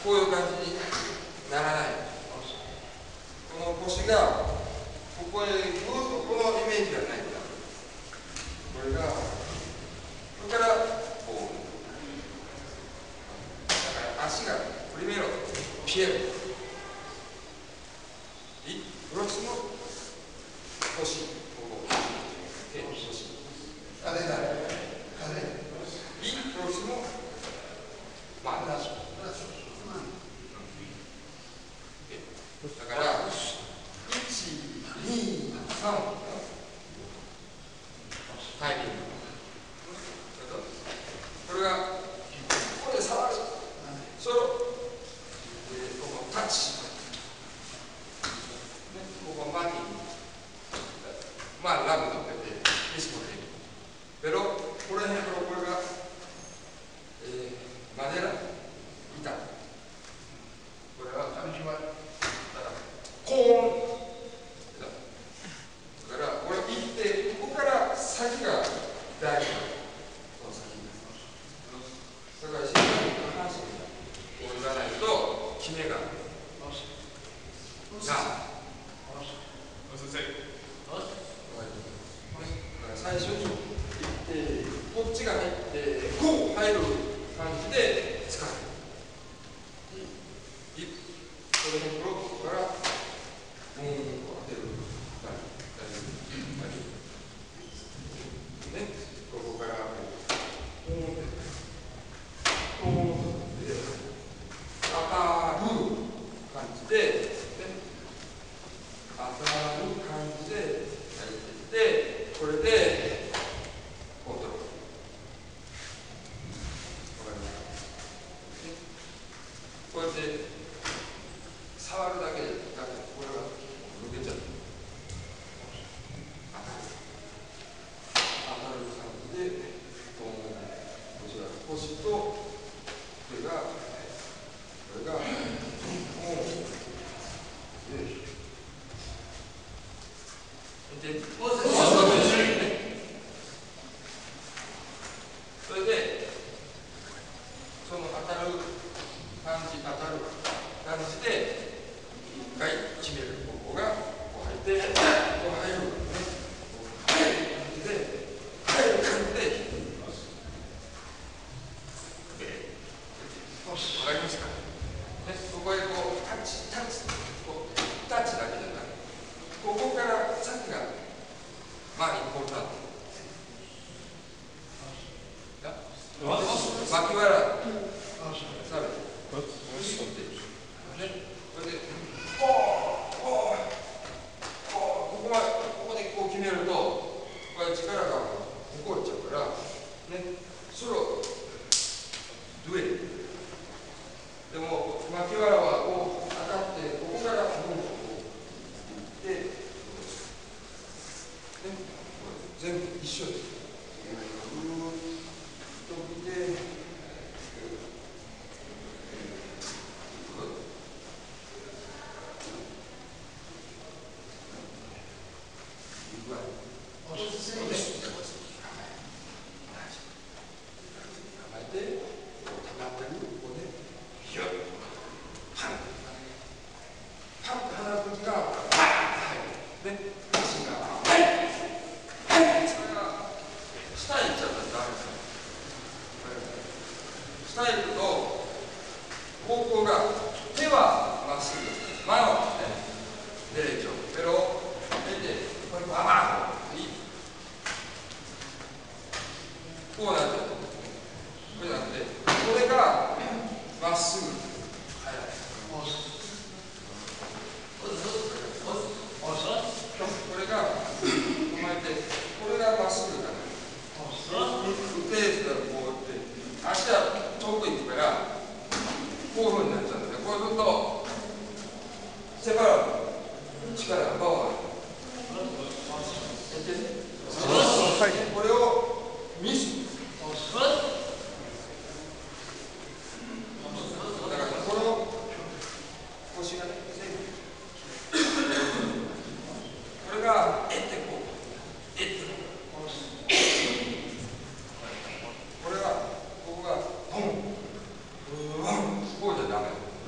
こういう感じにならない。この腰がここへぐっとこのイメージがないんだ。これがこれからこうだから足がプリメロピエロプロキシモ腰ここ腰あれだプロキシモまあだから1、2、3タイミングこれがここで触るソロここタッチここマーキングまあラブのペペリスコテペロこれがマデラ板これはコーンだからこれ行ってここから先が大事この先だからしっかり下半身こう言わないと決めが最初に行ってこっちが入ってこう入る感じで使うこの辺ブロックから当てるねここから当たる感じで当たる感じでやってこれでコントロールこうやって触るだけでこれが抜けちゃう当たる感じでこちら腰とこれがそれでその当たる感じで一回決めるここがこう入ってこう入る感じで入る感じでわかりますか？ここへこうタッチだけじゃないここから先がまあインポータント巻き笑いされてこれでここでこう決めるとこれ力がここいっちゃうからねソロドゥエルでも巻き笑いはこう当たってここからこういって全部一緒です。スタイルと方向が手はまっすぐ前はねデレーチョペロ出てこれババーンこうなっちゃうこれなんでこれがまっすぐこれが巻いてこれがまっすぐだねペースだとこうやって足は遠く行くからこういうふうになっちゃうんだよ。こうするとセパラート力がパワーこれをミスだからこの腰がねこれがこうこれがここがボンこうじゃダメ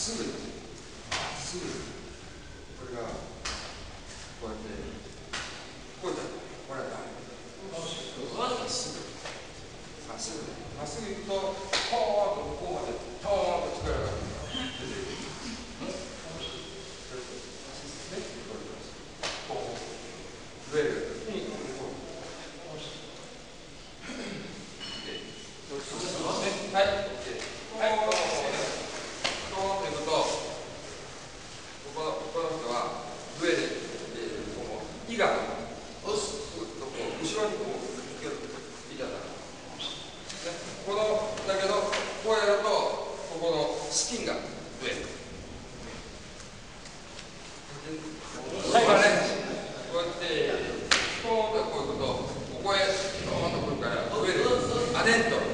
すぐまっすぐ、これがこうやってこうだ、これはダメ。まっすぐまっすぐまっすぐ行くとポーンとここまでトーンと力が出てくる。上るはい、OK。はい、トーンということ、この人は上で、胃が後ろにこうつける。胃だから。このだけどこうやるとここのスキンが上。はい、こうやってポーンとこういうこと、ここへドーンとくるから上でアデントロ。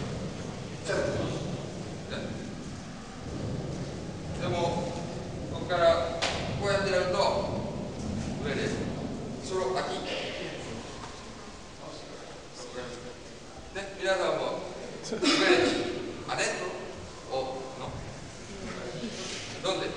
でもここからこうやってやると上でその秋。ね、皆さんも上でアデントロを飲んで。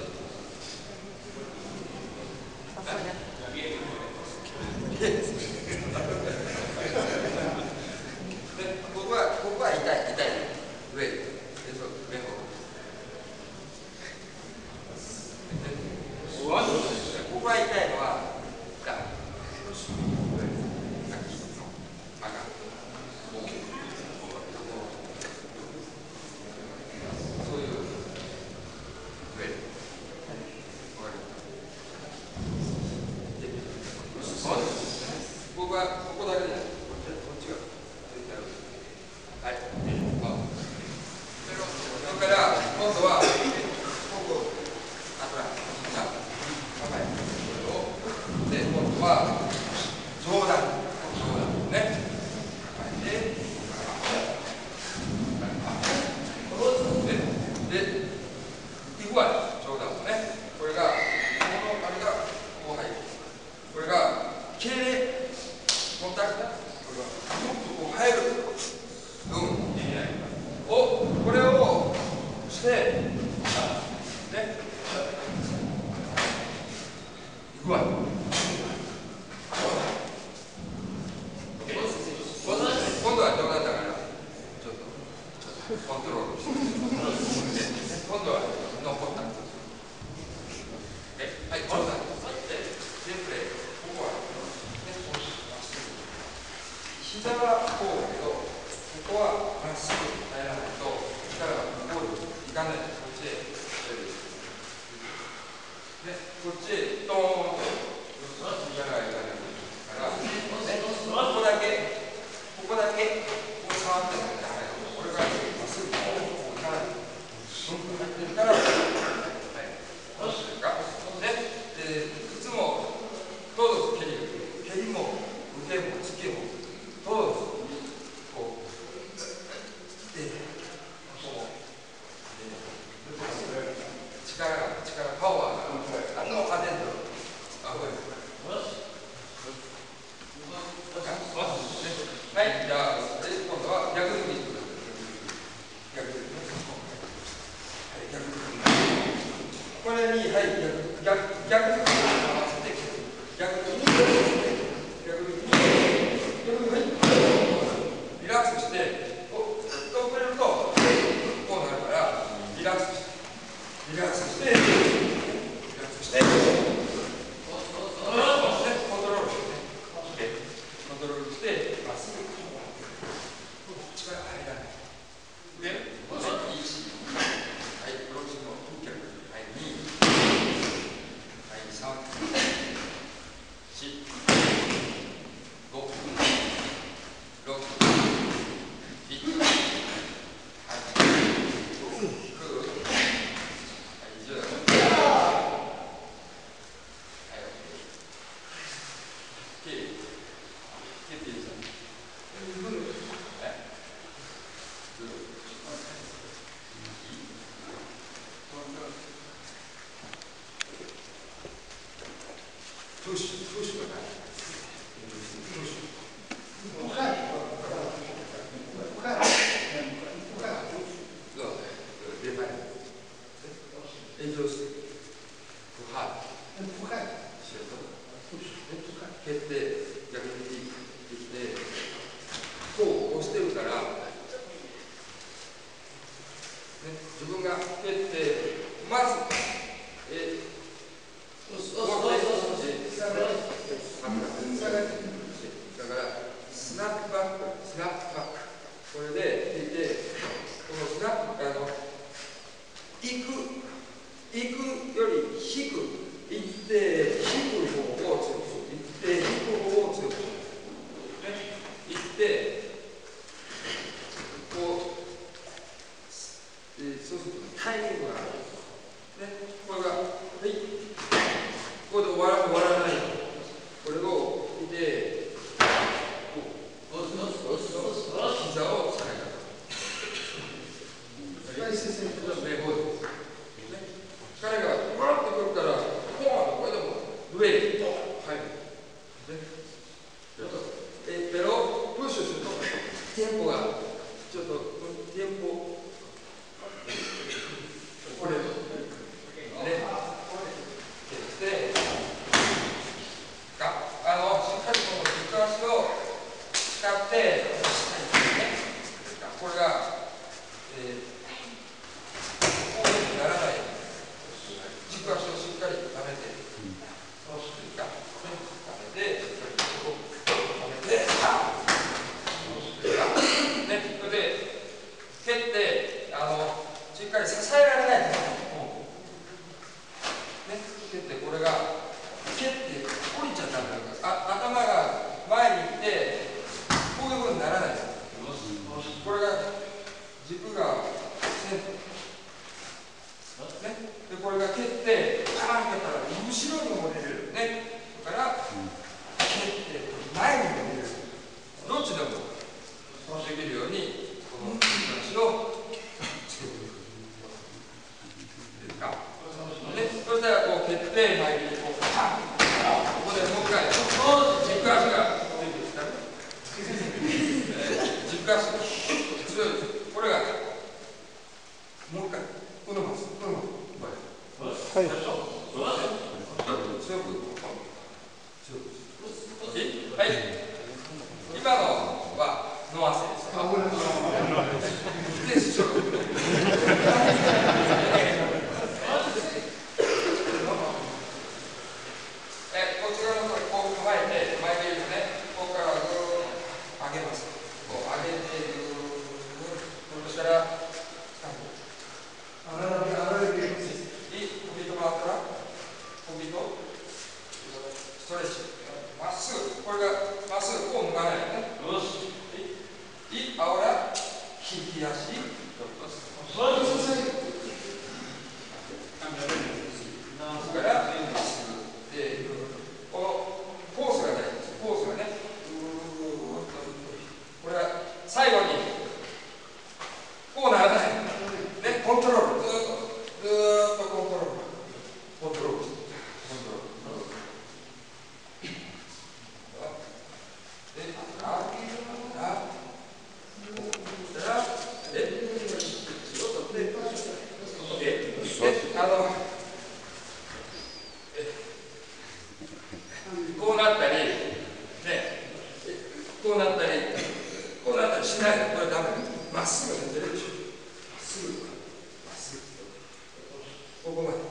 ここは痛い上で上方。ここは痛いのはダメ。そういう上で。ここだけじゃない。こっちが絶対ある。はい。それから今度はここで今度は上段ね。でいくわよ、上段もね。これがこのあれがこう入る。これが敬礼コンタクト。これがこう入る。これをしてね。いくわよ。今度は上段だからちょっとコントロールして。今度はノーコンタクト。はい、上段。テンプレここは膝はこうだけど、ここはまっすぐ入らないと力がここにいかない。こっちへこっちへドーンと力がいかないから、ここだけこう触ってもダメ。これがまっすぐこういかない。入ってるから、はい、どうするか。いつもどうぞ蹴りも腕も突きもどうぞこう力パワーがアデントロ。はい、じゃあ今度は逆組み。これに、はい、逆組み合わせて逆組みリラックスしてこうくれるとこうなるからリラックスしてコントロールしてまっすぐ力が入らない。で、1、はい、プロジの脚、はい、2、はい、3、4、5、6、7、8、9、10。 延長してはい蹴って逆にできてこう押してるから、ね、自分が蹴ってまずだからスナップバックこれで蹴ってこのスナップ行くより引く行って引く方を強く行って引く方を強く行ってこう、そうするとタイミングがある、ね、これがはいここで終わらないこれを見て膝を下げた彼がバーッとくるから、ポーンとこれでも上に入る。ペロプッシュするとテンポがちょっとテンポこれね。で、しっかりこの軸足を使ってこれが軸足をしっかり溜めて、蹴ってしっかり支えられないです。蹴ってこれが蹴って降りちゃったんだから頭が前に行ってこういうふうにならないです。これが軸がセンター。でこれが蹴ってパーンってやったら後ろにも出れるね。だから蹴って前にも出れる。どっちでもできるようにこの軸足をつけていく。そしたらこう蹴って前にこうパン。ここでもう一回軸足が軸足強い。これがもう一回このままはい。強くはい。今のはノアセです。こっち側のこう構えて前で言うとね、ここからぐーっと上げます。こう上げてぐーっとしたらストレッチまっすぐこれがまっすぐこう向かないよね。よし。ahora引き足。からまっすぐでこのコースが大事です。コースがね。これは最後にこうならない。ね、コントロールずっとコントロール。こうなったり、ね、こうなったりしないの。これダメだ。まっすぐ出てるでしょ。まっすぐ。ここまで。ね、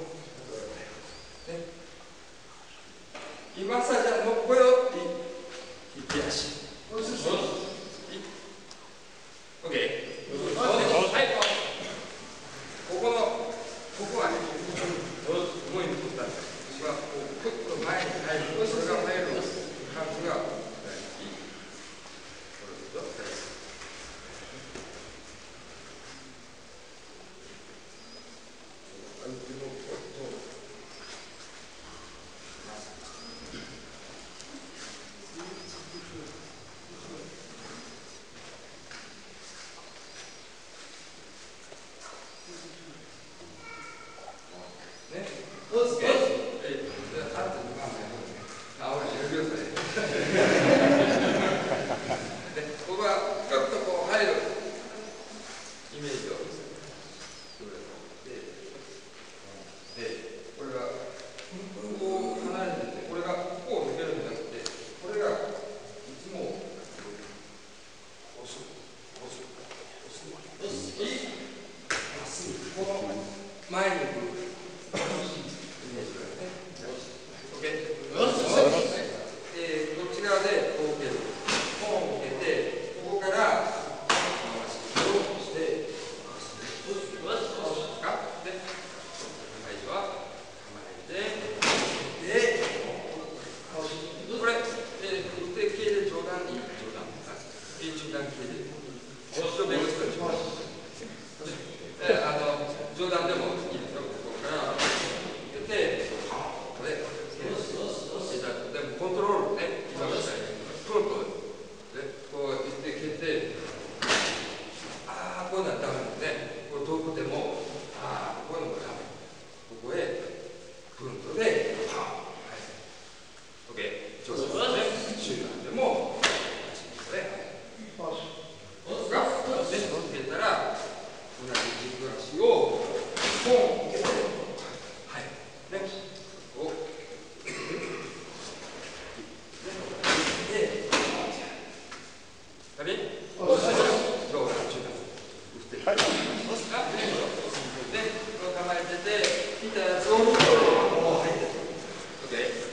今さじゃのっこよって引き足。OK。はい。ここはね、思いに取ったんです。私はこうクッと前に入る。それが入る感じがいい。 で、これがこう離れてて、これがここを抜けるんじゃなくて、これがいつも押す、この前に来るイメージがね。OK。こっち側でこう受ける。こう受けて、ここから回して、冗談でもいいですよ。ここから出て、これ、でもコントロールね、今みたいに、トントンで、こう言って蹴って、こういうのはダメですね。これ遠くても、こういうのもダメ。ここへ、フロントで、パン。OK。上手ですね。中段でも、これ。蹴ったら、同じ軸足を、ポン受けて、ね、こう。で、あれ？上段、中段。で、構えてて、切ったやつを、入ってる。OK。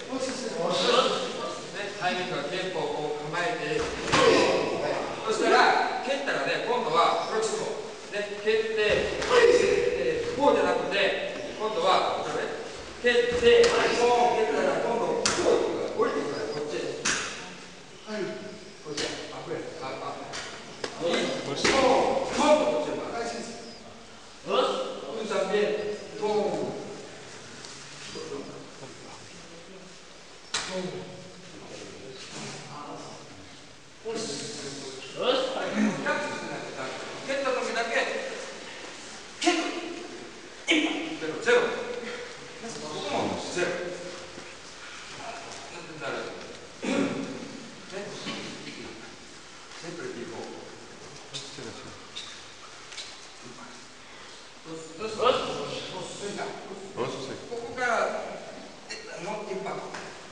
タイミングが結構こう構えて、そしたら、蹴ったらね、今度は、プロキシモ。ね、蹴って、こうじゃなくて、今度は、これ、蹴って、こう蹴ったら、今度、こう降りてください、こっち。はい。こっち。これ。こっちへ回す。ここから、もう一拍。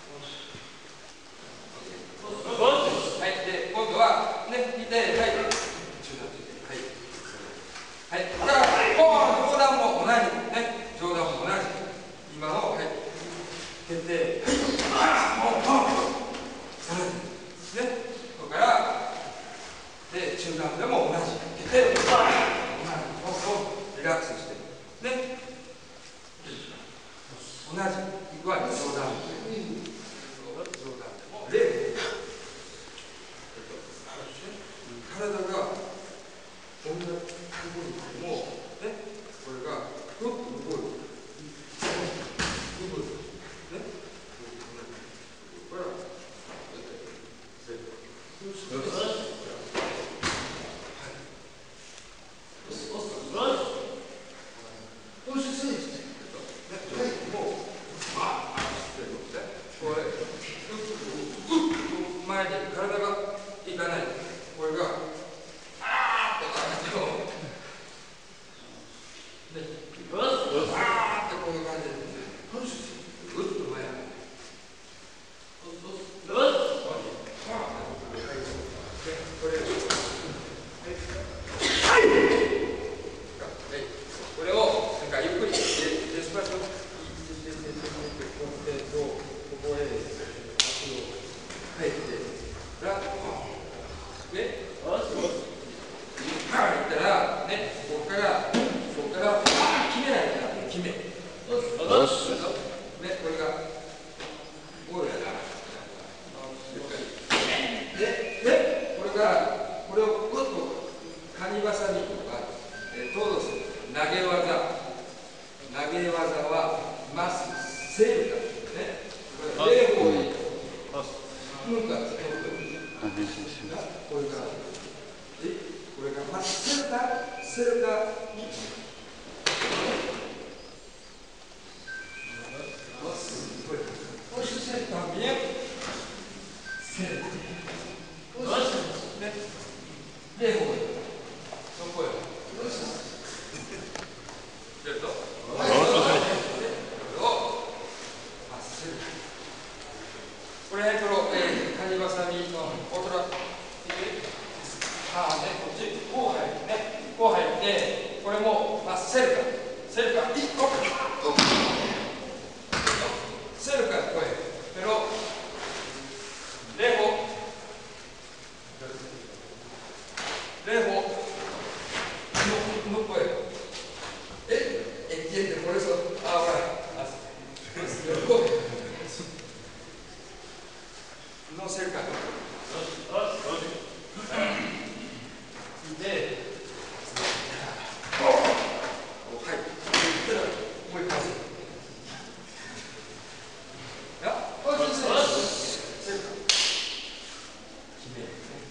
はい、で、今度は、ね、引いて、はい、中段ついて、はい。はい、だから、上段も同じ、ね、上段も同じ。今の、はい、蹴って、さらに、ね、ここから、で、中段でも同じ。蹴って、リラックスして、ね。同じ、いわゆる上段。上段でも、0。体が同じところにも、ね、これがふっと動いて、ね、これは、前に体がいかない。これが、ってこういう感じで、ぐっと前。これを、なんかゆっくり、デスパート、ここへ、足を入って、ね、いったら、ね、ここから、決めないから、決め。ね、これが、こうやな。で、これから、これをぐっと、カニバサミとか、トードス、投げ技は、マス、セールだ。ね。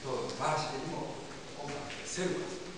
と回し蹴りもセルフ